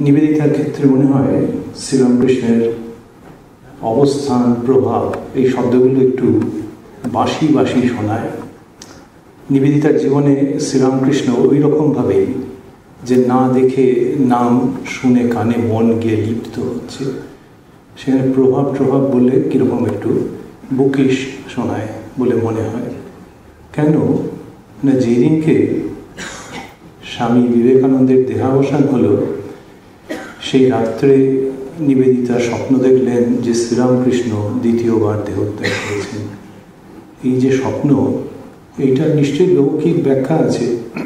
নিবেদিতার ক্ষেত্রে মনে হয় শ্রীরামকৃষ্ণের অবস্থান, প্রভাব, এই শব্দগুলো একটু বাসি বাসি শোনায়। নিবেদিতার জীবনে শ্রীরামকৃষ্ণ ওই রকমভাবেই যে না দেখে নাম শুনে কানে মন গিয়ে লিপ্ত হচ্ছে, সেখানে প্রভাব বললে কীরকম একটু বুকিশ শোনায় বলে মনে হয়। কেন না, যেদিনকে স্বামী বিবেকানন্দের দেহাবসান হলো সেই রাত্রে নিবেদিতা স্বপ্ন দেখলেন যে শ্রীরামকৃষ্ণ দ্বিতীয়বার দেহত্যাগ করেছেন। এই যে স্বপ্ন, এইটার নিশ্চয়ই লৌকিক ব্যাখ্যা আছে,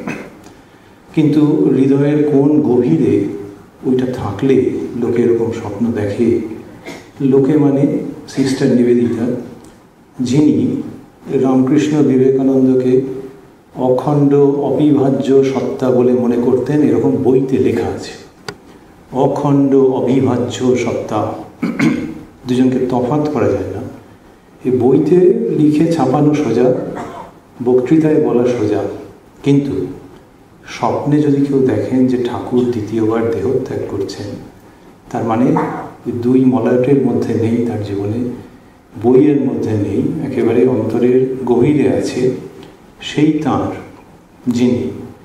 কিন্তু হৃদয়ের কোন গভীরে ওইটা থাকলে লোকে এরকম স্বপ্ন দেখে। লোকে মানে সিস্টার নিবেদিতা, যিনি রামকৃষ্ণ বিবেকানন্দকে অখণ্ড অবিভাজ্য সত্তা বলে মনে করতেন, এরকম বইতে লেখা আছে। অখণ্ড অবিভাজ্য সত্তা, দুজনকে তফাৎ করা যায় না। এই বইতে লিখে ছাপানো সোজা, বক্তৃতায় বলা সোজা, কিন্তু স্বপ্নে যদি কেউ দেখেন যে ঠাকুর দ্বিতীয়বার দেহত্যাগ করছেন, তার মানে দুই মলয়টের মধ্যে নেই তার জীবনে, বইয়ের মধ্যে নেই, একেবারে অন্তরের গভীরে আছে। সেই তাঁর, যিনি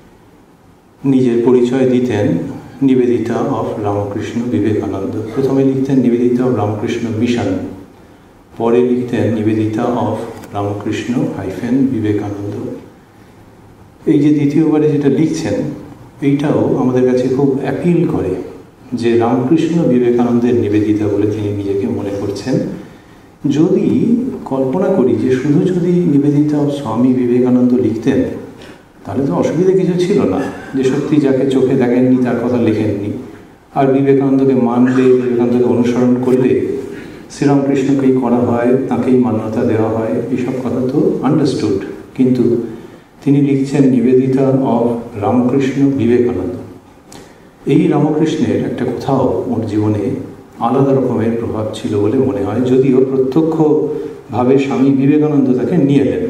নিজের পরিচয় দিতেন নিবেদিতা অফ রামকৃষ্ণ বিবেকানন্দ। প্রথমে লিখতেন নিবেদিতা অফ রামকৃষ্ণ মিশন, পরে লিখতেন নিবেদিতা অফ রামকৃষ্ণ বিবেকানন্দ। এই যে দ্বিতীয়বারে যেটা লিখছেন, এইটাও আমাদের কাছে খুব অ্যাপিল করে যে রামকৃষ্ণ বিবেকানন্দের নিবেদিতা বলে তিনি নিজেকে মনে করছেন। যদি কল্পনা করি যে শুধু যদি নিবেদিতা অফ স্বামী বিবেকানন্দ লিখতেন, তাহলে তো অসুবিধা কিছু ছিল না, যে সত্যি যাকে চোখে দেখেননি তার কথা লেখেননি, আর বিবেকানন্দকে মানলে, বিবেকানন্দকে অনুসরণ করলে শ্রীরামকৃষ্ণকেই করা হয়, তাঁকেই মান্যতা দেওয়া হয়, এইসব কথা তো আন্ডারস্টুড। কিন্তু তিনি লিখছেন নিবেদিতা অফ রামকৃষ্ণ বিবেকানন্দ। এই রামকৃষ্ণের একটা কোথাও ওর জীবনে আলাদা রকমের প্রভাব ছিল বলে মনে হয়, যদিও প্রত্যক্ষভাবে স্বামী বিবেকানন্দ তাকে নিয়ে নেন।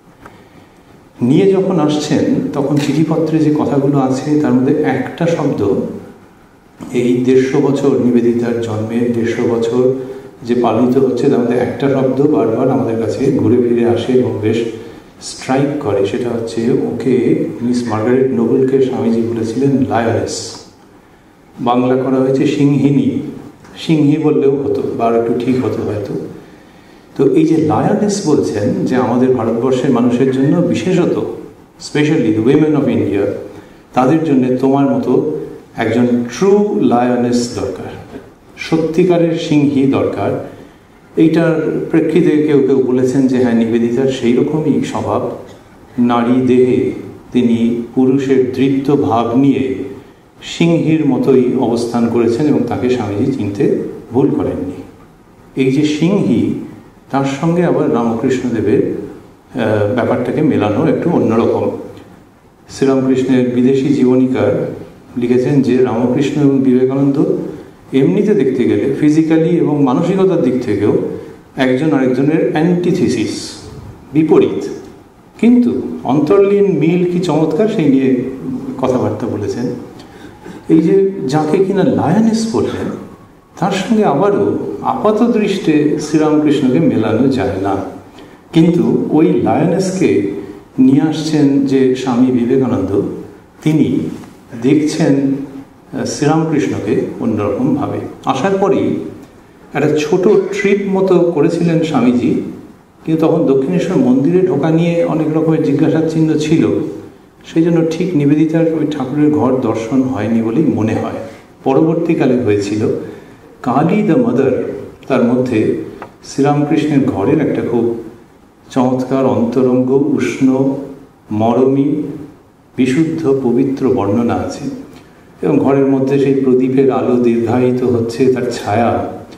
নিয়ে যখন আসছেন তখন চিঠিপত্রে যে কথাগুলো আছে তার মধ্যে একটা শব্দ, এই 150 বছর নিবেদিতার জন্মের 150 বছর যে পালিত হচ্ছে, তার মধ্যে একটা শব্দ বারবার আমাদের কাছে ঘুরে ফিরে আসে এবং বেশ স্ট্রাইক করে। সেটা হচ্ছে, ওকে মিস মার্গারেট নোবেলকে স্বামীজি বলেছিলেন লায়নেস, বাংলা করা হয়েছে সিংহিনী। সিংহী বললেও হতো, বা একটু ঠিক হতো হয়তো। তো এই যে লায়নেস বলছেন, যে আমাদের ভারতবর্ষের মানুষের জন্য বিশেষত, specially the women of India, তাদের জন্য তোমার মতো একজন ট্রু লায়নেস দরকার, সত্যিকারের সিংহী দরকার। এইটার প্রেক্ষিতে কেউ কেউ বলেছেন যে হ্যাঁ, নিবেদিতার সেই রকমই স্বভাব, নারী দেহে তিনি পুরুষের দৃপ্ত ভাব নিয়ে সিংহীর মতোই অবস্থান করেছেন এবং তাকে স্বামীজি চিনতে ভুল করেননি। এই যে সিংহী, তার সঙ্গে আবার রামকৃষ্ণদেবের ব্যাপারটাকে মেলানো একটু অন্যরকম। শ্রীরামকৃষ্ণের বিদেশি জীবনীকার লিখেছেন যে রামকৃষ্ণ এবং বিবেকানন্দ এমনিতে দেখতে গেলে ফিজিক্যালি এবং মানসিকতার দিক থেকেও একজন আরেকজনের অ্যান্টিথিসিস, বিপরীত, কিন্তু অন্তর্লীন মিল কি চমৎকার, সেই নিয়ে কথাবার্তা বলেছেন। এই যে যাকে কিনা লায়নেস বললেন, তার সঙ্গে আবারও আপাত দৃষ্টে শ্রীরামকৃষ্ণকে মেলানো যায় না, কিন্তু ওই লায়নেসকে নিয়ে আসছেন যে স্বামী বিবেকানন্দ, তিনি দেখছেন শ্রীরামকৃষ্ণকে অন্যরকমভাবে। আসার পরেই একটা ছোট ট্রিপ মতো করেছিলেন স্বামীজি, কিন্তু তখন দক্ষিণেশ্বর মন্দিরে ঢোকা নিয়ে অনেক রকমের জিজ্ঞাসার চিহ্ন ছিল, সেই জন্য ঠিক নিবেদিতার ওই ঠাকুরের ঘর দর্শন হয়নি বলেই মনে হয়। পরবর্তীকালে হয়েছিল কালী দ্য মাদার, তার মধ্যে শ্রীরামকৃষ্ণের ঘরের একটা খুব চমৎকার অন্তরঙ্গ, উষ্ণ, মরমী, বিশুদ্ধ, পবিত্র বর্ণনা আছে, এবং ঘরের মধ্যে সেই প্রদীপের আলো দীর্ঘায়িত হচ্ছে, তার ছায়া,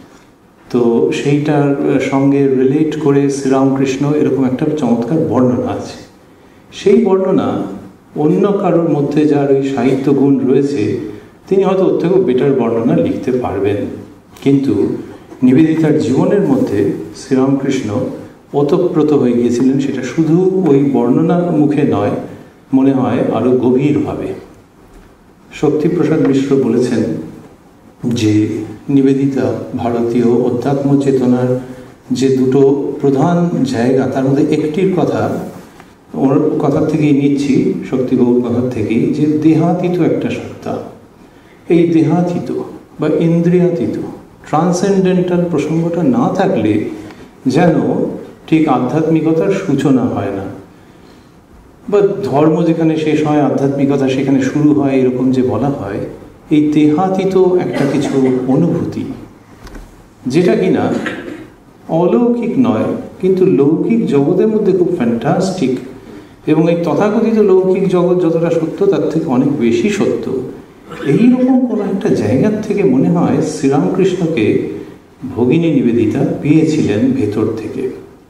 তো সেইটার সঙ্গে রিলেট করে শ্রীরামকৃষ্ণ এরকম একটা চমৎকার বর্ণনা আছে। সেই বর্ণনা অন্য কারোর মধ্যে যার ওই সাহিত্য গুণ রয়েছে, তিনি হয়তো ওর থেকেও বেটার বর্ণনা লিখতে পারবেন, কিন্তু নিবেদিতার জীবনের মধ্যে শ্রীরামকৃষ্ণ ওতপ্রোত হয়ে গিয়েছিলেন, সেটা শুধু ওই বর্ণনার মুখে নয়, মনে হয় আরও গভীরভাবে। শক্তিপ্রসাদ মিশ্র বলেছেন যে নিবেদিতা ভারতীয় অধ্যাত্ম চেতনার যে দুটো প্রধান জায়গা, তার মধ্যে একটির কথা ওর কথার থেকেই নিচ্ছি, শক্তিগৌর কথার থেকেই, যে দেহাতীত একটা সত্তা। এই দেহাতীত বা ইন্দ্রিয়াতীত ট্রান্সেন্ডেন্টাল প্রসঙ্গটা না থাকলে যেন ঠিক আধ্যাত্মিকতার সূচনা হয় না, বা ধর্ম যেখানে শেষ হয় আধ্যাত্মিকতা সেখানে শুরু হয়, এরকম যে বলা হয়। এই দেহাতীত একটা কিছু অনুভূতি, যেটা কিনা অলৌকিক নয় কিন্তু লৌকিক জগতের মধ্যে খুব ফ্যান্টাস্টিক, এবং এই তথাকথিত লৌকিক জগৎ যতটা সত্য তার থেকে অনেক বেশি সত্য। এইরকম কোনো একটা জায়গার থেকে মনে হয় শ্রীরামকৃষ্ণকে ভগিনী নিবেদিতা পেয়েছিলেন ভেতর থেকে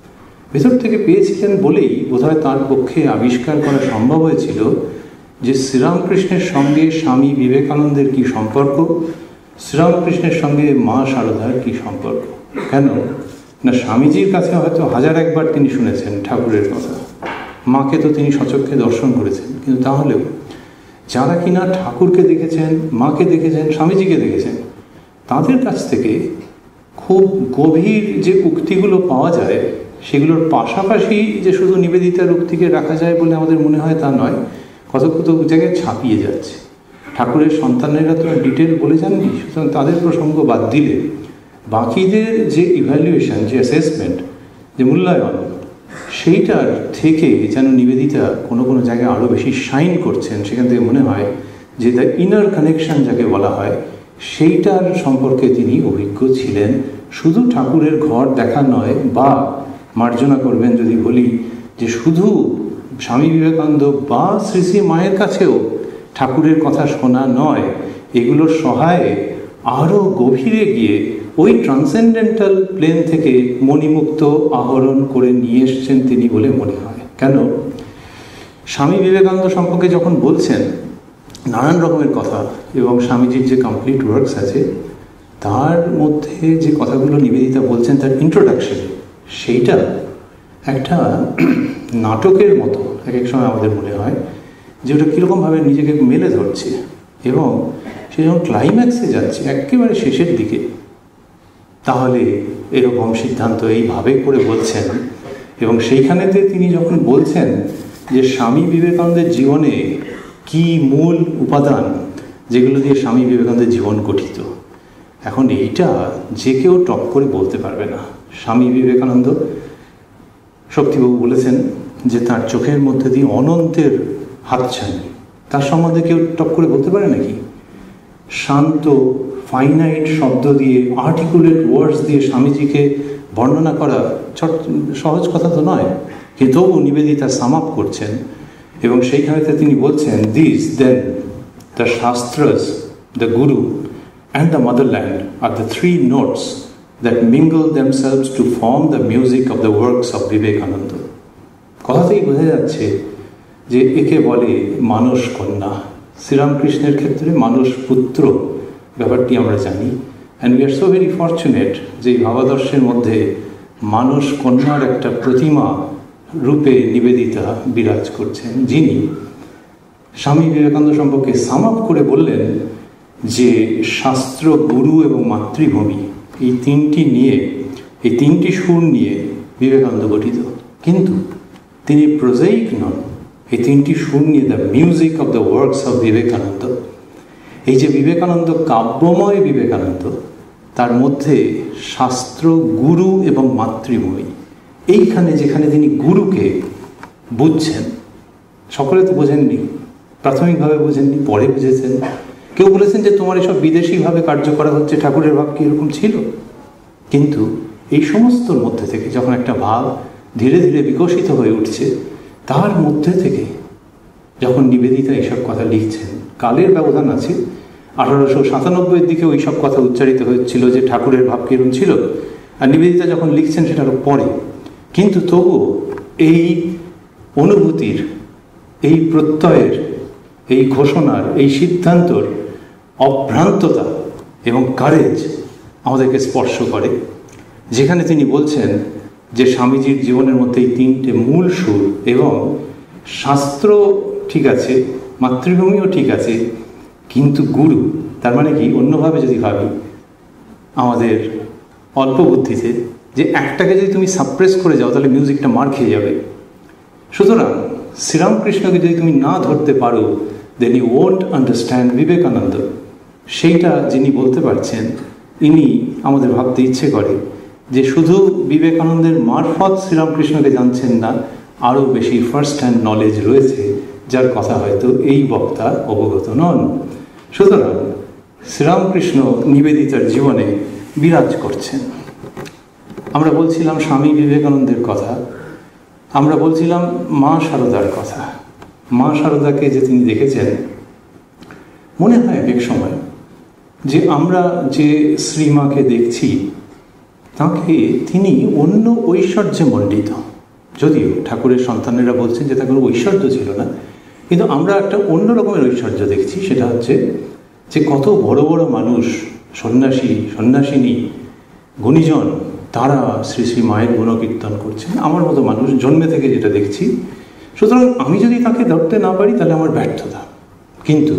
পেয়েছিলেন বলেই বোধহয় তার পক্ষে আবিষ্কার করা সম্ভব হয়েছিল যে শ্রীরামকৃষ্ণের সঙ্গে স্বামী বিবেকানন্দের কি সম্পর্ক, শ্রীরামকৃষ্ণের সঙ্গে মা শারদার কি সম্পর্ক। কেন না, স্বামীজির কাছে হয়তো হাজার একবার তিনি শুনেছেন ঠাকুরের কথা, মাকে তো তিনি সচক্ষে দর্শন করেছেন, কিন্তু তাহলেও যারা কিনা ঠাকুরকে দেখেছেন, মাকে দেখেছেন, স্বামীজিকে দেখেছেন, তাদের কাছ থেকে খুব গভীর যে উক্তিগুলো পাওয়া যায়, সেগুলোর পাশাপাশি যে শুধু নিবেদিতার উক্তিকে রাখা যায় বলে আমাদের মনে হয় তা নয়, কত কত জায়গায় ছাপিয়ে যাচ্ছে। ঠাকুরের সন্তানেরা তো ডিটেল বলে যাননি, সুতরাং তাদের প্রসঙ্গ বাদ দিলে বাকিদের যে ইভ্যালুয়েশন, যে অ্যাসেসমেন্ট, যে মূল্যায়ন, সেইটার থেকে যেন নিবেদিতা কোনো কোনো জায়গায় আরও বেশি শাইন করছেন। সেখান থেকে মনে হয় যে দ্য ইনার কানেকশন যাকে বলা হয়, সেইটার সম্পর্কে তিনি অভিজ্ঞ ছিলেন। শুধু ঠাকুরের ঘর দেখা নয়, বা মার্জনা করবেন যদি বলি যে শুধু স্বামী বিবেকানন্দ বা শ্রী শ্রী মায়ের কাছেও ঠাকুরের কথা শোনা নয়, এগুলোর সহায়ে আরও গভীরে গিয়ে ওই ট্রান্সেন্ডেন্টাল প্লেন থেকে মণিমুক্ত আহরণ করে নিয়ে এসছেন তিনি বলে মনে হয়। কেন, স্বামী বিবেকানন্দ সম্পর্কে যখন বলছেন নানান রকমের কথা, এবং স্বামীজির যে কমপ্লিট ওয়ার্কস আছে তার মধ্যে যে কথাগুলো নিবেদিতা বলছেন তার ইন্ট্রোডাকশন, সেইটা একটা নাটকের মতো এক এক সময় আমাদের মনে হয় যে ওটা কীরকমভাবে নিজেকে মেলে ধরছে, এবং সে যখন ক্লাইম্যাক্সে যাচ্ছে একেবারে শেষের দিকে, তাহলে এরকম সিদ্ধান্ত এইভাবে করে বলছেন। এবং সেইখানেতে তিনি যখন বলছেন যে স্বামী বিবেকানন্দের জীবনে কি মূল উপাদান যেগুলো দিয়ে স্বামী বিবেকানন্দের জীবন গঠিত, এখন এইটা যে কেউ টপ করে বলতে পারবে না। স্বামী বিবেকানন্দ, শক্তিবাবু বলেছেন যে তার চোখের মধ্যে দিয়ে অনন্তের হাতছানি, তার সম্বন্ধে কেউ টপ করে বলতে পারে নাকি? শান্ত ফাইনাইট শব্দ দিয়ে, আর্টিকুলেট ওয়ার্ডস দিয়ে স্বামীজিকে বর্ণনা করা সহজ কথা তো নয়, কিন্তু নিবেদিতা সাম আপ করছেন, এবং সেইখানেতে তিনি বলছেন this then the shastras, the guru and the motherland are the three notes that mingle themselves to form the music of the works of Vivekananda. কথাতেই বোঝা যাচ্ছে যে একে বলে মানস কন্যা। শ্রীরামকৃষ্ণের ক্ষেত্রে মানস পুত্র ব্যাপারটি আমরা জানি, and we are so very fortunate যে ভাবাদর্শের মধ্যে মানস কন্যার একটা প্রতিমা রূপে নিবেদিতা বিরাজ করছেন, যিনি স্বামী বিবেকানন্দ সম্পর্কে সাম আপ করে বললেন যে শাস্ত্র, গুরু এবং মাতৃভূমি, এই তিনটি নিয়ে, এই তিনটি সুর নিয়ে বিবেকানন্দ গঠিত। কিন্তু তিনি প্রোজাইক নন, এই তিনটি সুর নিয়ে the music of the works of Vivekananda. এই যে বিবেকানন্দ, কাব্যময় বিবেকানন্দ, তার মধ্যে শাস্ত্র, গুরু এবং মাতৃভূমি, এইখানে যেখানে তিনি গুরুকে বুঝছেন, সকলে তো বোঝেননি, প্রাথমিকভাবে বোঝেননি, পরে বুঝেছেন। কেউ বলেছেন যে তোমার এসব বিদেশিভাবে কার্য করা হচ্ছে, ঠাকুরের ভাব কি এরকম ছিল? কিন্তু এই সমস্তর মধ্যে থেকে যখন একটা ভাব ধীরে ধীরে বিকশিত হয়ে উঠছে, তার মধ্যে থেকে যখন নিবেদিতা এইসব কথা লিখছেন, কালের ব্যবধান আছে, 1897 দিকে ওই সব কথা উচ্চারিত হয়েছিল যে ঠাকুরের ভাব কিরকম ছিল, আর নিবেদিতা যখন লিখছেন সেটারও পরে, কিন্তু তবুও এই অনুভূতির, এই প্রত্যয়ের, এই ঘোষণার, এই সিদ্ধান্তর অভ্রান্ততা এবং কারেজ আমাদেরকে স্পর্শ করে। যেখানে তিনি বলছেন যে স্বামীজির জীবনের মধ্যে এই তিনটে মূল সুর, এবং শাস্ত্র ঠিক আছে, মাতৃভূমিও ঠিক আছে, কিন্তু গুরু তার মানে কি, অন্যভাবে যদি ভাবি আমাদের অল্প বুদ্ধিতে, যে একটাকে যদি তুমি সাপ্রেস করে যাও তাহলে মিউজিকটা মার খেয়ে যাবে। সুতরাং শ্রীরামকৃষ্ণকে যদি তুমি না ধরতে পারো, then you won't understand Vivekananda. সেইটা যিনি বলতে পারছেন, ইনি আমাদের ভাবতে ইচ্ছে করে যে শুধু বিবেকানন্দের মারফত শ্রীরামকৃষ্ণকে জানছেন না, আরও বেশি ফার্স্ট হ্যান্ড নলেজ রয়েছে, যার কথা হয়তো এই বক্তা অবগত নন। সুতরাং শ্রীরামকৃষ্ণ নিবেদিতার জীবনে বিরাজ করছেন। আমরা বলছিলাম স্বামী বিবেকানন্দের কথা, আমরা বলছিলাম মা শারদার কথা। মা শারদাকে যে তিনি দেখেছেন, মনে হয় এক সময় যে আমরা যে শ্রীমাকে দেখছি তাকে তিনি অন্য ঐশ্বর্যে মণ্ডিত। যদিও ঠাকুরের সন্তানেরা বলছেন যে তার কোনো ঐশ্বর্য ছিল না, কিন্তু আমরা একটা অন্য রকমের ঐশ্বর্য দেখছি। সেটা হচ্ছে যে কত বড় বড় মানুষ, সন্ন্যাসী সন্ন্যাসিনী গুণীজন, তারা শ্রী শ্রী মায়ের গুণকীর্তন করছেন। আমার মতো মানুষ জন্মে থেকে যেটা দেখছি। সুতরাং আমি যদি তাকে ধরতে না পারি তাহলে আমার ব্যর্থতা। কিন্তু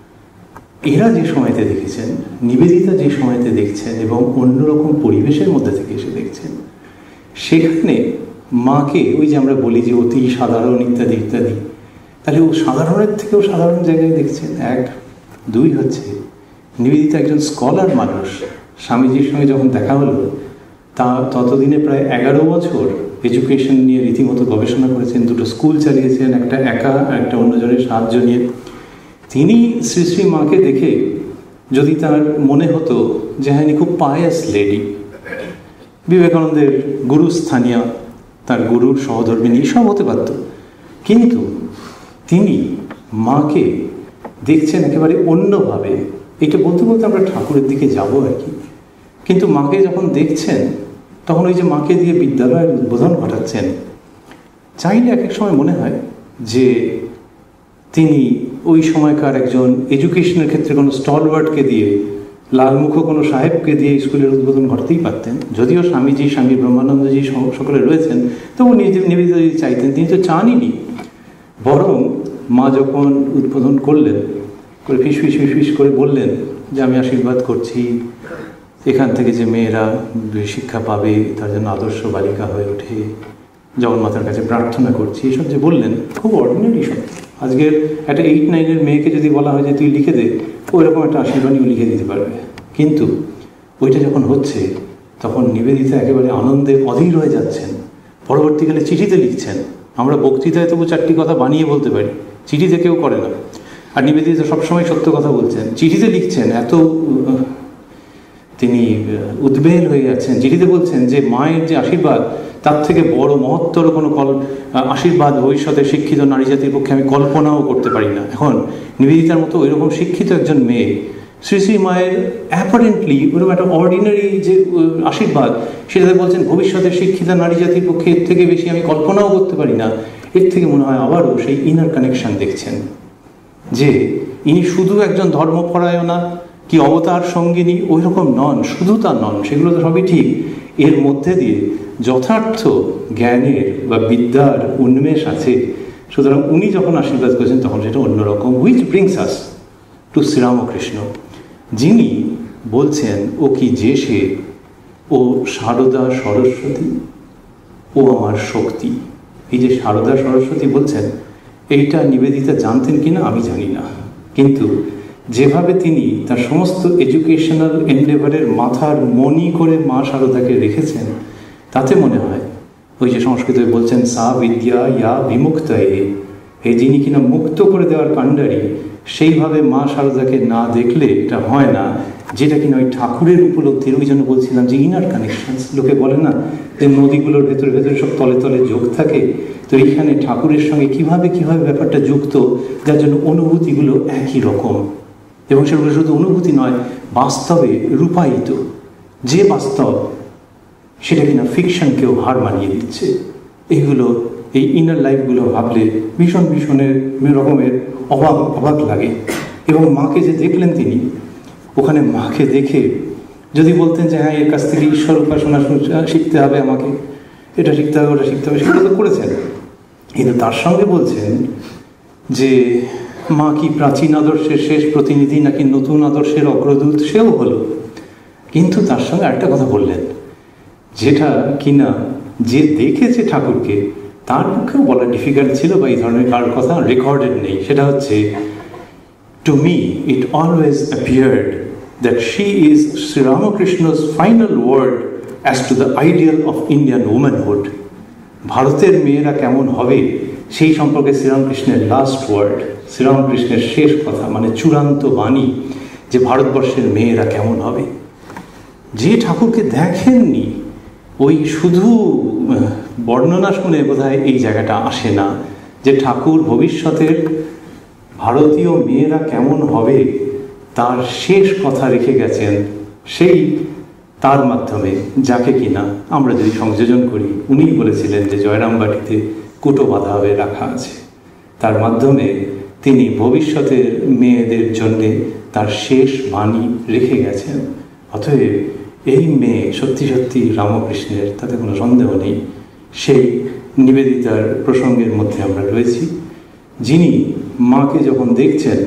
এরা যে সময়তে দেখেছেন, নিবেদিতা যে সময়তে দেখছেন এবং অন্যরকম পরিবেশের মধ্যে থেকে এসে দেখছেন, সেখানে মাকে ওই যে আমরা বলি যে অতি সাধারণ ইত্যাদি ইত্যাদি, তাহলে ও সাধারণের থেকেও সাধারণ জায়গায় দেখছেন। এক, দুই হচ্ছে নিবেদিতা একজন স্কলার মানুষ। স্বামীজির সঙ্গে যখন দেখা হলো, তা ততদিনে প্রায় 11 বছর এডুকেশন নিয়ে রীতিমতো গবেষণা করেছেন, 2টো স্কুল চালিয়েছেন, একটা একা একটা অন্যজনের সাহায্য নিয়ে। তিনি শ্রী শ্রী মাকে দেখে যদি তার মনে হতো যে হ্যাঁ, খুব পায়াস লেডি, বিবেকানন্দের গুরুস্থানীয়, তার গুরুর সহধর্মিনী, সব হতে পারত, কিন্তু তিনি মাকে দেখছেন একেবারে অন্যভাবে। এটা বলতে বলতে আমরা ঠাকুরের দিকে যাব আর কি। কিন্তু মাকে যখন দেখছেন, তখন ওই যে মাকে দিয়ে বিদ্যালয়ের উদ্বোধন ঘটাচ্ছেন, চাইলে এক এক সময় মনে হয় যে তিনি ওই সময়কার একজন এডুকেশনের ক্ষেত্রে কোনো স্টলওয়ার্ডকে দিয়ে, লালমুখ কোনো সাহেবকে দিয়ে স্কুলের উদ্বোধন ঘটাতেই পারতেন। যদিও স্বামীজি, স্বামী ব্রহ্মানন্দজি সকলে রয়েছেন, তবু নিবেদিতা যদি চাইতেন, তিনি তো চানইনি। বরং মা যখন উদ্বোধন করলেন, করে ফিস ফিস ফিস ফিস করে বললেন যে আমি আশীর্বাদ করছি এখান থেকে যে মেয়েরা শিক্ষা পাবে, তার জন্য আদর্শ বালিকা হয়ে ওঠে, জগন্মাতার কাছে প্রার্থনা করছি, এসব যে বললেন, খুব অর্ডিনারি সব। আজকের একটা 8-9-এর মেয়েকে যদি বলা হয় যে তুই লিখে দে, ওইরকম একটা আশীর্বাদীও লিখে দিতে পারবে। কিন্তু ওইটা যখন হচ্ছে, তখন নিবেদিতা একেবারে আনন্দে অধীর হয়ে যাচ্ছেন। পরবর্তীকালে চিঠিতে লিখছেন। আমরা বক্তৃতায় তবু 4টি কথা বানিয়ে বলতে পারি, চিঠিতে কেউ করে না। আর নিবেদিতা সবসময় সত্য কথা বলছেন। চিঠিতে লিখছেন, এত তিনি উদ্বেল হয়ে যাচ্ছেন। চিঠিতে বলছেন যে মায়ের যে আশীর্বাদ, তার থেকে বড় মহত্তর কোনো আশীর্বাদ ভবিষ্যতে শিক্ষিত নারী জাতির পক্ষে আমি কল্পনাও করতে পারি না। এখন নিবেদিতার মতো ওইরকম শিক্ষিত একজন মেয়ে, শ্রী শ্রী মায়ের অ্যাপারেন্টলি ওরকম একটা অর্ডিনারি যে আশীর্বাদ, সেটাতে বলছেন ভবিষ্যতের শিক্ষিত নারী জাতির পক্ষে এর থেকে বেশি আমি কল্পনাও করতে পারি না। এর থেকে মনে হয় আবারও সেই ইনার কানেকশন দেখছেন, যে ইনি শুধু একজন ধর্মপরায়ণা কি অবতার সঙ্গিনী ওই রকম নন, শুধু তা নন, সেগুলো তো সবই ঠিক। এর মধ্যে দিয়ে যথার্থ জ্ঞানের বা বিদ্যার উন্মেষ আছে। সুতরাং উনি যখন আশীর্বাদ করেছেন, তখন সেটা অন্যরকম। Which brings us to Sri Ramakrishna, যিনি বলছেন ও কি যে সে, ও শারদা সরস্বতী, ও আমার শক্তি। এই যে শারদা সরস্বতী বলছেন, এইটা নিবেদিতা জানতেন কিনা আমি জানি না, কিন্তু যেভাবে তিনি তার সমস্ত এডুকেশনাল এন্ডেভারের মাথার মণি করে মা শারদাকে রেখেছেন, তাতে মনে হয় ওই যে সংস্কৃতে বলছেন সা বিদ্যা ইয়া বিমুক্তায়ে, এই যিনি কিনা মুক্ত করে দেওয়ার কাণ্ডারি, সেইভাবে মা শারদাকে না দেখলে এটা হয় না, যেটা কিনা ওই ঠাকুরের উপলব্ধির। ওই জন্য বলছিলাম যে ইনার কানেকশন। লোকে বলে না যে নদীগুলোর ভেতরে ভেতরে সব তলে তলে যোগ থাকে, তো এইখানে ঠাকুরের সঙ্গে কিভাবে কিভাবে ব্যাপারটা যুক্ত, যার জন্য অনুভূতিগুলো একই রকম। এবং সেগুলো শুধু অনুভূতি নয়, বাস্তবে রূপায়িত। যে বাস্তব, সেটা কিনা ফিকশনকেও হার মানিয়ে দিচ্ছে। এইগুলো, এই ইনার লাইফগুলো ভাবলে ভীষণ ভীষণের রকমের অবাক লাগে। এবং মাকে যে দেখলেন তিনি, ওখানে মাকে দেখে যদি বলতেন যে হ্যাঁ, এর কাছ থেকে ঈশ্বর উপাসনা শিখতে হবে, আমাকে এটা শিখতে হবে, ওটা শিখতে হবে, সেগুলো তো করেছেন। কিন্তু তার সঙ্গে বলছেন যে মা কি প্রাচীন আদর্শের শেষ প্রতিনিধি নাকি নতুন আদর্শের অগ্রদূত, সেও হলো। কিন্তু তার সঙ্গে একটা কথা বললেন, যেটা কিনা যে দেখেছে ঠাকুরকে তার পক্ষেও বলা ডিফিকাল্ট ছিল, বা এই ধরনের কারোর কথা রেকর্ডেড নেই। সেটা হচ্ছে, to me it always appeared that she is Sri Ramakrishna's final word as to the ideal of Indian womanhood. ভারতের মেয়েরা কেমন হবে সেই সম্পর্কে শ্রীরামকৃষ্ণের লাস্ট ওয়ার্ড, শ্রীরামকৃষ্ণের শেষ কথা, মানে চূড়ান্ত বাণী, যে ভারতবর্ষের মেয়েরা কেমন হবে। যে ঠাকুরকে দেখেননি, ওই শুধু বর্ণনা শুনে বোধহয় এই জায়গাটা আসে না, যে ঠাকুর ভবিষ্যতের ভারতীয় মেয়েরা কেমন হবে তার শেষ কথা রেখে গেছেন, সেই তার মাধ্যমে, যাকে কিনা আমরা যদি সংযোজন করি, উনি বলেছিলেন যে জয়রামবাটিতে কুটো বাঁধা হয়ে রাখা আছে, তার মাধ্যমে তিনি ভবিষ্যতের মেয়েদের জন্যে তার শেষ বাণী রেখে গেছেন। অতএব এই মেয়ে সত্যি সত্যি রামকৃষ্ণের, তাতে কোনো সন্দেহ নেই। সেই নিবেদিতার প্রসঙ্গের মধ্যে আমরা রয়েছি, যিনি মাকে যখন দেখছেন,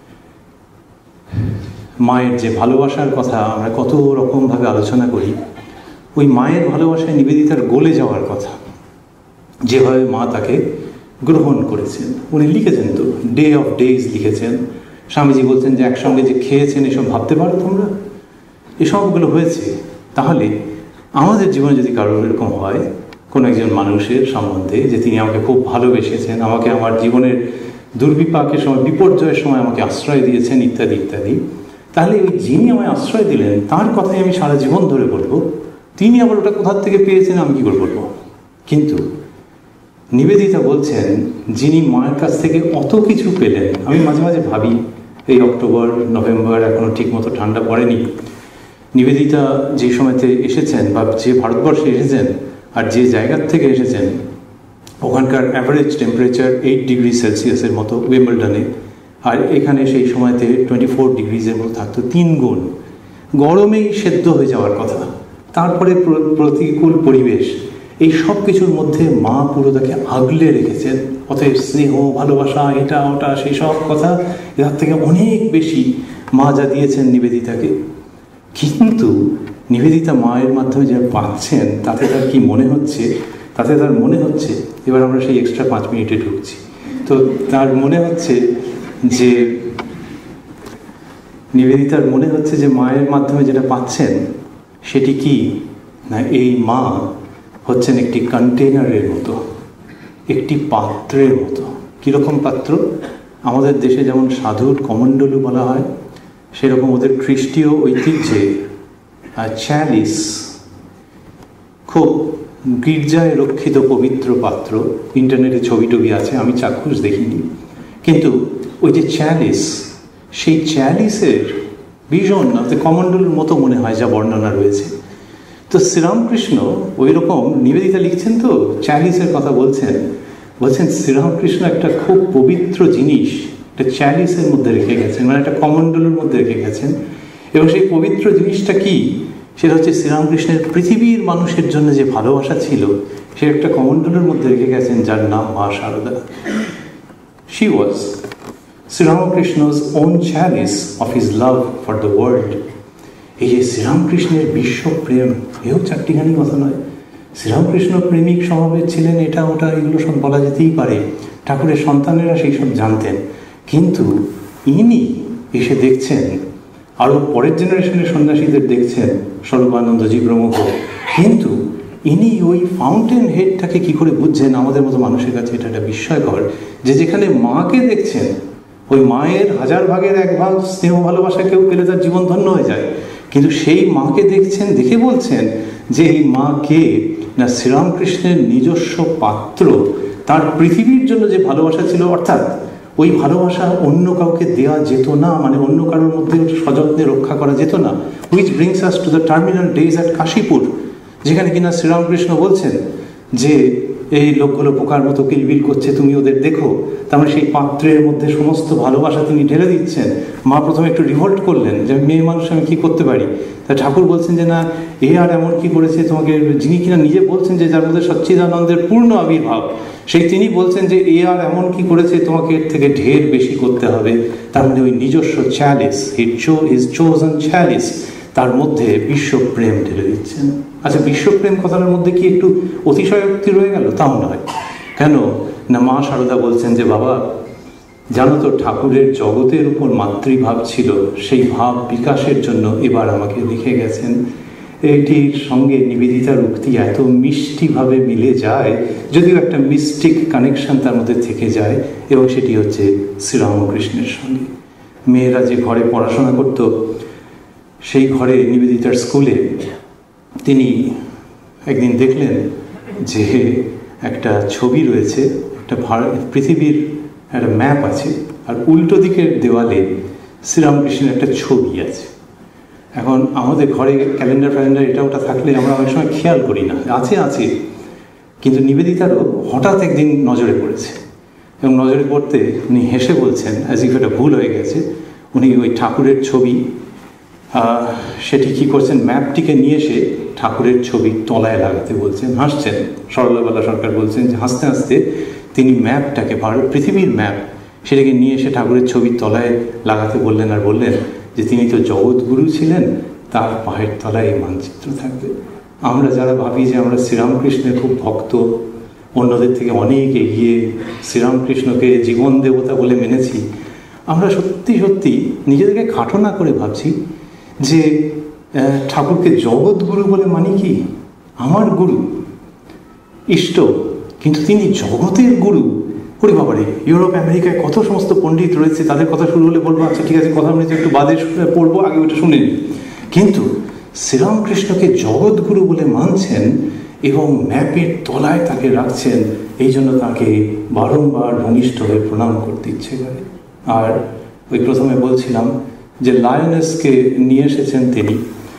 মায়ের যে ভালোবাসার কথা আমরা কত রকমভাবে আলোচনা করি, ওই মায়ের ভালোবাসায় নিবেদিতার গলে যাওয়ার কথা, যেভাবে মা তাকে গ্রহণ করেছেন। উনি লিখেছেন তো, ডে অফ ডেজ লিখেছেন। স্বামীজি বলছেন যে একসঙ্গে যে খেয়েছেন, এসব ভাবতে পারো তোমরা, এসবগুলো হয়েছে। তাহলে আমাদের জীবনে যদি কারোর এরকম হয়, কোনো একজন মানুষের সম্বন্ধে, যে তিনি আমাকে খুব ভালোবেসেছেন, আমাকে আমার জীবনের দুর্বিপাকের সময়, বিপর্যয়ের সময় আমাকে আশ্রয় দিয়েছেন, ইত্যাদি ইত্যাদি, তাহলে ওই যিনি আমায় আশ্রয় দিলেন তার কথাই আমি সারা জীবন ধরে বলবো। তিনি আবার ওটা কোথার থেকে পেয়েছেন আমি কী করে বলবো? কিন্তু নিবেদিতা বলছেন, যিনি মায়ের কাছ থেকে অত কিছু পেলেন। আমি মাঝে মাঝে ভাবি, এই অক্টোবর নভেম্বর এখনও ঠিক মতো ঠান্ডা পড়েনি, নিবেদিতা যে সময়তে এসেছেন, বা যে ভারতবর্ষে এসেছেন আর যে জায়গার থেকে এসেছেন, ওখানকার অ্যাভারেজ টেম্পারেচার 8 ডিগ্রি সেলসিয়াসের মতো উইম্বলডনে, আর এখানে সেই সময়তে 24 ডিগ্রিজের মতো থাকতো, 3 গুণ। গরমেই সেদ্ধ হয়ে যাওয়ার কথা, তারপরে প্রতিকূল পরিবেশ, এই সব কিছুর মধ্যে মা পুরো তাকে আগলে রেখেছেন। অতএব স্নেহ, ভালোবাসা, এটা ওটা, সেই সব কথা এর থেকে অনেক বেশি মা যা দিয়েছেন নিবেদিতাকে। কিন্তু নিবেদিতা মায়ের মাধ্যমে যা পাচ্ছেন, তাতে তার কি মনে হচ্ছে? তাতে তার মনে হচ্ছে, এবার আমরা সেই এক্সট্রা 5 মিনিটে ঢুকছি, তো তার মনে হচ্ছে যে, নিবেদিতার মনে হচ্ছে যে মায়ের মাধ্যমে যেটা পাচ্ছেন সেটি কি না, এই মা হচ্ছেন একটি কন্টেনারের মতো, একটি পাত্রের মতো। কীরকম পাত্র? আমাদের দেশে যেমন সাধুর কমণ্ডলু বলা হয়, সেরকম ওদের খ্রিস্টীয় ঐতিহ্যে চ্যালিস, খুব গির্জায় রক্ষিত পবিত্র পাত্র। ইন্টারনেটে ছবি টবি আছে, আমি চাক্ষুষ দেখিনি, কিন্তু ওই যে চ্যালিস, সেই চ্যালিসের ভীষণ কমণ্ডলুর মতো মনে হয় যা বর্ণনা রয়েছে। তো শ্রীরামকৃষ্ণ ওই রকম, নিবেদিতা লিখছেন তো, চ্যালিসের কথা বলছেন শ্রীরামকৃষ্ণ একটা খুব পবিত্র জিনিস একটা চ্যালিসের মধ্যে রেখে গেছেন, মানে একটা কমণ্ডলুর মধ্যে রেখে গেছেন। এবং সেই পবিত্র জিনিসটা কি? সেটা হচ্ছে শ্রীরামকৃষ্ণের পৃথিবীর মানুষের জন্য যে ভালোবাসা ছিল, সে একটা কমণ্ডলুর মধ্যে রেখে গেছেন, যার নাম মা Sharada. She was Sri Ramakrishna's own chalice of his love for the world. এই যে শ্রীরামকৃষ্ণের বিশ্বপ্রেম, এও চারটিখানি কথা নয়। শ্রীরামকৃষ্ণ প্রেমিক স্বভাবের ছিলেন, এটা ওটা এগুলো সব বলা যেতেই পারে, ঠাকুরের সন্তানেরা সেই সব জানতেন। কিন্তু ইনি এসে দেখছেন, আরও পরের জেনারেশনের সন্ন্যাসীদের দেখছেন, স্বরূপানন্দজি প্রমুখ, কিন্তু ইনি ওই ফাউন্টেন হেডটাকে কী করে বুঝছেন? আমাদের মতো মানুষের কাছে এটা একটা বিস্ময়কর, যে যেখানে মাকে দেখছেন, ওই মায়ের 1000 ভাগের 1 ভাগ স্নেহ ভালোবাসা কেউ পেলে তার জীবন ধন্য হয়ে যায়, কিন্তু সেই মাকে দেখছেন, দেখে বলছেন যে এই মা কে না, শ্রীরামকৃষ্ণের নিজস্ব পাত্র। তার পৃথিবীর জন্য যে ভালোবাসা ছিল, অর্থাৎ ওই ভালোবাসা অন্য কাউকে দেওয়া যেত না, মানে অন্য কারোর মধ্যে সযত্নে রক্ষা করা যেত না। Which brings us to the terminal days at Kashipur, যেখানে কিনা শ্রীরামকৃষ্ণ বলছেন যে এই লোকগুলো পোকার মতো কিলবিল করছে, তুমি ওদের দেখো। তার মানে সেই পাত্রের মধ্যে সমস্ত ভালোবাসা তিনি ঢেলে দিচ্ছেন। মা প্রথমে একটু রিভোল্ট করলেন যে মেয়ে মানুষ আমি কী করতে পারি, তা ঠাকুর বলছেন যে না, এ আর এমন কি করেছে তোমাকে, যিনি কিনা নিজে বলছেন যে যার মধ্যে সচ্চিদানন্দের পূর্ণ আবির্ভাব, সেই তিনি বলছেন যে এ আর এমন কি করেছে, তোমাকে এর থেকে ঢের বেশি করতে হবে। তার মধ্যে ওই নিজস্ব চ্যালিস, হিজ চোজেন চ্যালিস, তার মধ্যে বিশ্বপ্রেম ঢেলে দিচ্ছেন। আচ্ছা, বিশ্বপ্রেম কথাটার মধ্যে কি একটু অতিশয়োক্তি রয়ে গেল? তাও নয়। কেন না, মা সারদা বলছেন যে বাবা জানো তো, ঠাকুরের জগতের উপর মাতৃভাব ছিল, সেই ভাব বিকাশের জন্য এবার আমাকে লিখে গেছেন। এটির সঙ্গে নিবেদিতার উক্তি এত মিষ্টিভাবে মিলে যায়, যদিও একটা মিস্টিক কানেকশন তার মধ্যে থেকে যায়, এবং সেটি হচ্ছে শ্রীরামকৃষ্ণের সঙ্গে। মেয়েরা যে ঘরে পড়াশোনা করত, সেই ঘরে নিবেদিতার স্কুলে তিনি একদিন দেখলেন যে একটা ছবি রয়েছে, একটা পৃথিবীর একটা ম্যাপ আছে, আর উল্টো দিকের দেওয়ালে শ্রীরামকৃষ্ণের একটা ছবি আছে। এখন আমাদের ঘরে ক্যালেন্ডার ফ্যালেন্ডার এটা ওটা থাকলে আমরা অনেক সময় খেয়াল করি না, আছে, কিন্তু নিবেদিতারও হঠাৎ একদিন নজরে পড়েছে, এবং নজরে পড়তে উনি হেসে বলছেন, অ্যাজ ইফ এটা ভুল হয়ে গেছে। উনি ওই ঠাকুরের ছবি, সেটি কী করছেন, ম্যাপটিকে নিয়ে এসে ঠাকুরের ছবি তলায় লাগাতে বলছেন, হাসছেন। সরলাবালা সরকার বলছেন যে হাসতে হাসতে তিনি ম্যাপটাকে, পৃথিবীর ম্যাপ, সেটাকে নিয়ে এসে ঠাকুরের ছবির তলায় লাগাতে বললেন, আর বললেন যে তিনি তো জগৎগুরু ছিলেন, তার পায়ের তলায় এই মানচিত্র থাকবে। আমরা যারা ভাবি যে আমরা শ্রীরামকৃষ্ণের খুব ভক্ত, অন্যদের থেকে অনেক এগিয়ে, শ্রীরামকৃষ্ণকে জীবন দেবতা বলে মেনেছি, আমরা সত্যি সত্যি নিজেদেরকে খাটো না করে ভাবছি যে ঠাকুরকে জগৎগুরু বলে মানি কি? আমার গুরু, ইষ্ট, কিন্তু তিনি জগতের গুরু। ওরে বাবারে, ইউরোপ আমেরিকায় কত সমস্ত পণ্ডিত রয়েছে, তাদের কথা শুরু হলে বলবো আচ্ছা ঠিক আছে, কথা বলেছি একটু বাদে পড়বো, আগে ওটা শুনে নিই। কিন্তু শ্রীরামকৃষ্ণকে জগৎগুরু বলে মানছেন এবং ম্যাপের তলায় তাকে রাখছেন, এই জন্য তাকে বারংবার ভূমিষ্ঠ হয়ে প্রণাম করতে ইচ্ছে করে। আর ওই প্রথমে বলছিলাম যে লায়নেসকে নিয়ে এসেছেন তিনি,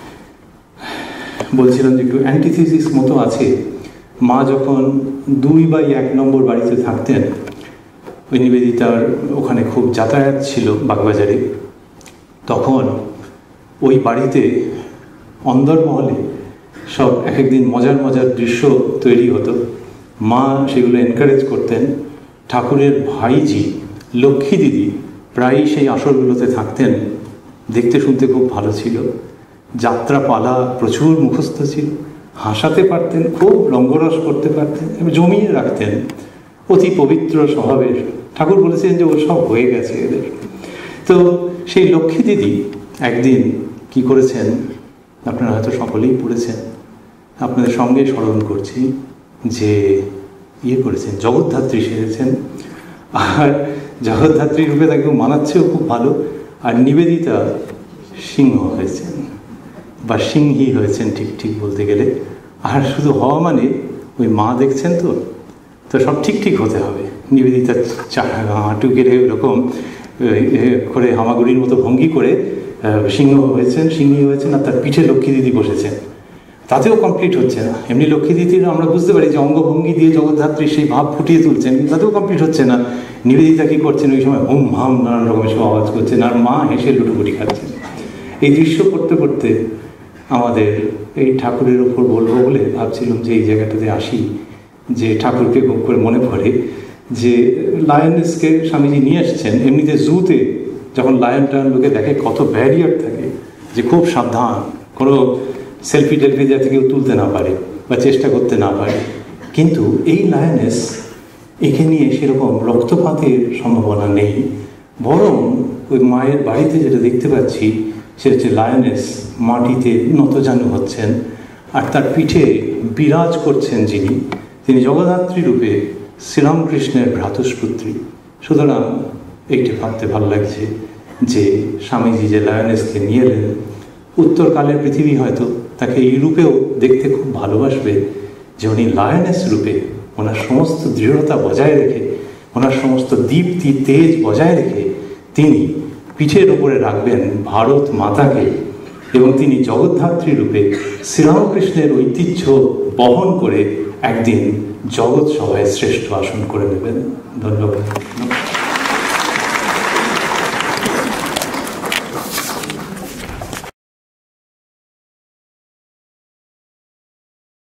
বলছিলাম যে একটু অ্যান্টিথিসিস মতো আছে। মা যখন 2/1 নম্বর বাড়িতে থাকতেন, ওই নিবেদিতার ওখানে খুব যাতায়াত ছিল বাগবাজারে, তখন ওই বাড়িতে অন্দরমহলে সব এক একদিন মজার মজার দৃশ্য তৈরি হতো। মা সেগুলো এনকারেজ করতেন। ঠাকুরের ভাইজি লক্ষ্মী দিদি প্রায়ই সেই আসরগুলোতে থাকতেন, দেখতে শুনতে খুব ভালো ছিল। যাত্রাপালা প্রচুর মুখস্থ ছিল, হাসাতে পারতেন, খুব রঙ্গরস করতে পারতেন, জমিয়ে রাখতেন, অতি পবিত্র স্বভাবের। ঠাকুর বলেছেন যে ও সব হয়ে গেছে এদের। তো সেই লক্ষ্মী দিদি একদিন কি করেছেন, আপনারা হয়তো সকলেই পড়েছেন, আপনাদের সঙ্গে স্মরণ করছি যে করেছেন, জগদ্ধাত্রী সেরেছেন। আর জগদ্ধাত্রী রূপে তাকে মানাচ্ছেও খুব ভালো। আর নিবেদিতা সিংহ হয়েছেন, বা সিংহী হয়েছেন ঠিক বলতে গেলে। আর শুধু হওয়া মানে ওই মা দেখছেন তো সব ঠিক হতে হবে। নিবেদিতা হাঁটু গেড়ে ওরকম করে হামাগুড়ির মতো ভঙ্গি করে সিংহী হয়েছেন, আর তার পিঠে লক্ষ্মী দিদি বসেছেন। তাতেও কমপ্লিট হচ্ছে না। এমনি লক্ষ্মী দিদির আমরা বুঝতে পারি যে অঙ্গভঙ্গি দিয়ে জগদ্ধাত্রীর সেই ভাব ফুটিয়ে তুলছেন, তাতেও কমপ্লিট হচ্ছে না। নিবেদিতা কী করছেন, ওই সময় হুম হাম নানান রকমের সব আওয়াজ করছেন, আর মা হেসে লুটোপুটি খাচ্ছেন। এই দৃশ্য করতে করতে আমাদের এই ঠাকুরের ওপর বলবো বলে ভাবছিলাম যে এই জায়গাটাতে আসি, যে ঠাকুরকে খুব করে মনে পড়ে যে লায়নেসকে স্বামীজি নিয়ে আসছেন। এমনিতে জুতে যখন লায়ন টায়ন লোকে দেখে কত ব্যারিয়ার থাকে, যে খুব সাবধান, কোনো সেলফি টেলফি যাতে কেউ তুলতে না পারে বা চেষ্টা করতে না পারে। কিন্তু এই লায়নেস, একে নিয়ে সেরকম রক্তপাতের সম্ভাবনা নেই, বরং ওই মায়ের বাড়িতে যেটা দেখতে পাচ্ছি সেটা হচ্ছে লায়নেস মাটিতে নতজানু হচ্ছেন, আর তার পিঠে বিরাজ করছেন তিনি জগদ্ধাত্রী রূপে শ্রীরামকৃষ্ণের ভ্রাতুষ্পুত্রী। সুতরাং এইটি ভাবতে ভালো লাগছে যে স্বামীজি যে লায়নেসকে নিয়ে এলেন, উত্তরকালের পৃথিবী হয়তো তাকে এই রূপেও দেখতে খুব ভালোবাসবে, যে উনি লায়নেস রূপে ওনার সমস্ত দৃঢ়তা বজায় রেখে, ওনার সমস্ত দীপ্তি তেজ বজায় রেখে তিনি পিঠের উপরে রাখবেন ভারত মাতাকে, এবং তিনি জগদ্ধাত্রী রূপে শ্রীরামকৃষ্ণের ঐতিহ্য বহন করে একদিন জগৎ সভায় শ্রেষ্ঠ আসন করে নেবেন। ধন্যবাদ।